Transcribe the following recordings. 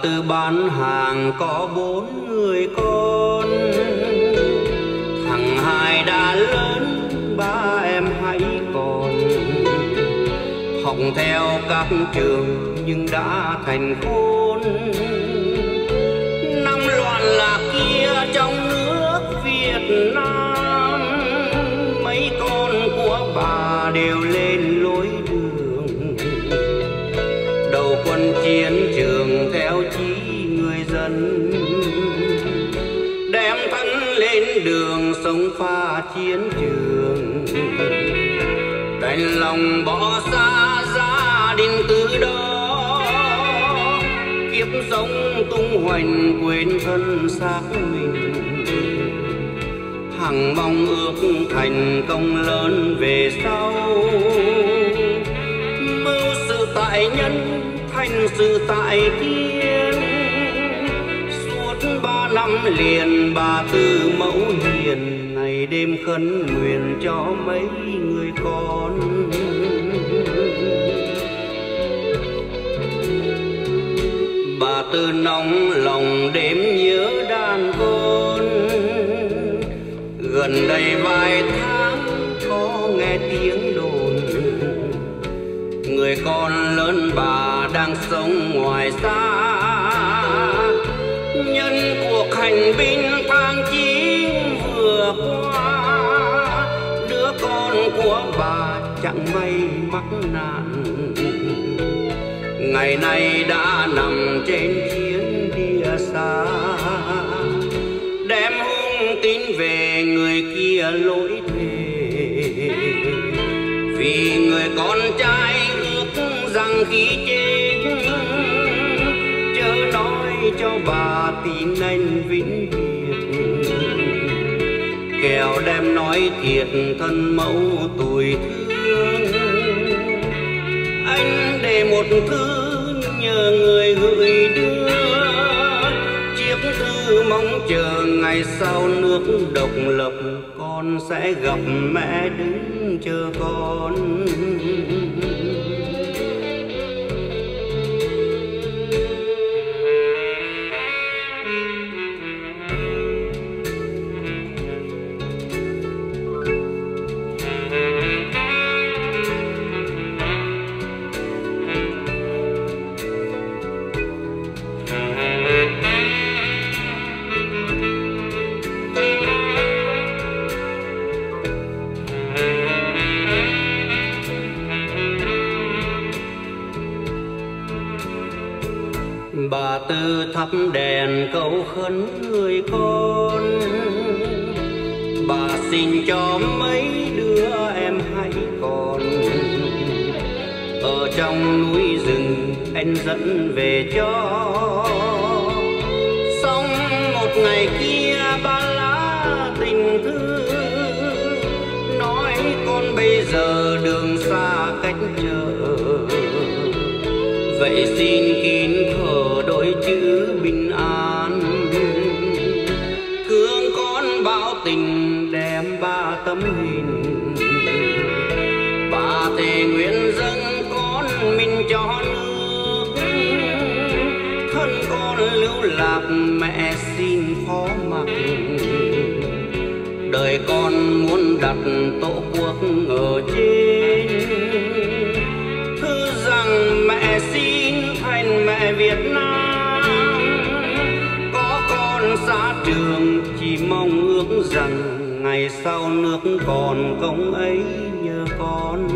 Tư bán hàng có 4 người con, thằng hai đã lớn, ba em hãy còn. Học theo các trường nhưng đã thành khôn, năm loạn lạc kia trong nước Việt Nam. Mấy con của bà đều lên lối đường, đầu quân chiến trường theo chí người dân, đem thân lên đường sông pha chiến trường. Đành lòng bỏ xa gia đình từ đó, kiếp sống tung hoành quên thân xác mình. Hằng mong ước thành công lớn về sau, mưu sự tại nhân thành sự tại thiên. Suốt 3 năm liền bà Tư mẫu hiền, ngày đêm khấn nguyện cho mấy người con. Bà Tư nóng lòng đêm nhớ đàn con, gần đây vài tháng có nghe tiếng đồn người con lớn bà đang sống ngoài xa. Nhân cuộc hành binh tháng 9 vừa qua, đứa con của bà chẳng may mắc nạn, ngày nay đã nằm trên chiến địa xa. Đem hung tin về người kia lỗi thề, vì người con trai ước rằng khi chết chớ nói cho bà tin anh vĩnh biệt, kẻo đem nói thiệt thân mẫu tủi thương. Anh để một thư nhờ người gửi đưa, chiếc thư mong chờ ngày sau nước độc lập, con sẽ gặp mẹ đứng chờ con. Bà Tư thắp đèn cầu khấn người con, bà xin cho mấy đứa em hãy còn. Ở trong núi rừng anh dẫn về cho, xong một ngày kia ba lá tình thư, nói con bây giờ đường xa cách chợ. Vậy xin kín thở đôi chữ bình an, thương con báo tình đem 3 tấm hình. Bà thề nguyện dâng con mình cho nước, thân con lưu lạc mẹ xin phó mặc. Đời con muốn đặt tổ quốc ở trên, thư rằng mẹ xin thành mẹ Việt Nam. Có con xa trường chỉ mong ước rằng ngày sau nước còn công ấy nhờ con.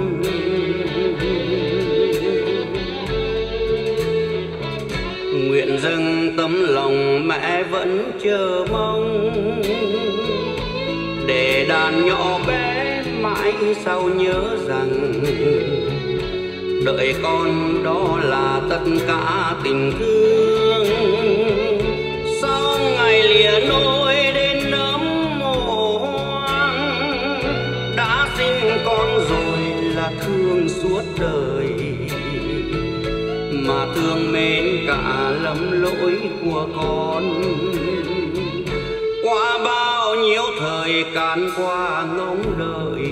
Nguyện dâng tấm lòng mẹ vẫn chờ mong, để đàn nhỏ bé mãi sau nhớ rằng đợi con đó là tất cả tình thương. Sau ngày lìa nôi đến nấm mồ hoang, đã sinh con rồi là thương suốt đời, mà thương mến cả lầm lỗi của con. Qua bao nhiêu thời càn qua ngóng đợi,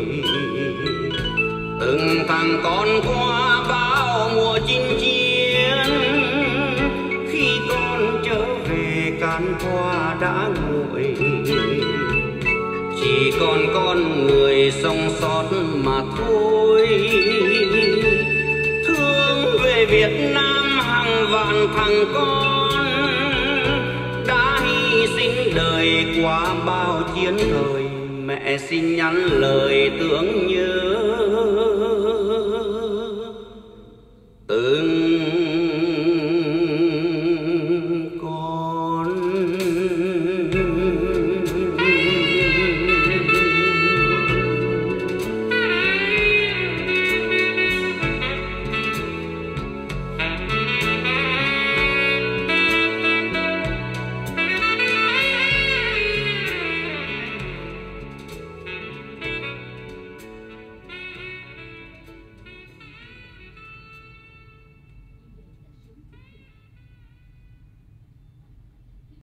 từng thằng con qua bao mùa chinh chiến. Khi con chỉ còn con người sống sót mà thôi. Thương về Việt Nam hàng vạn thằng con đã hy sinh đời qua bao chiến thời. Mẹ xin nhắn lời tưởng nhớ từ